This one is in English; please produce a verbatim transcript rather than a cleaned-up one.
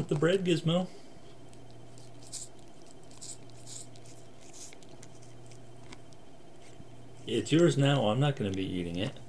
with the bread, Gizmo? It's yours now. I'm not going to be eating it.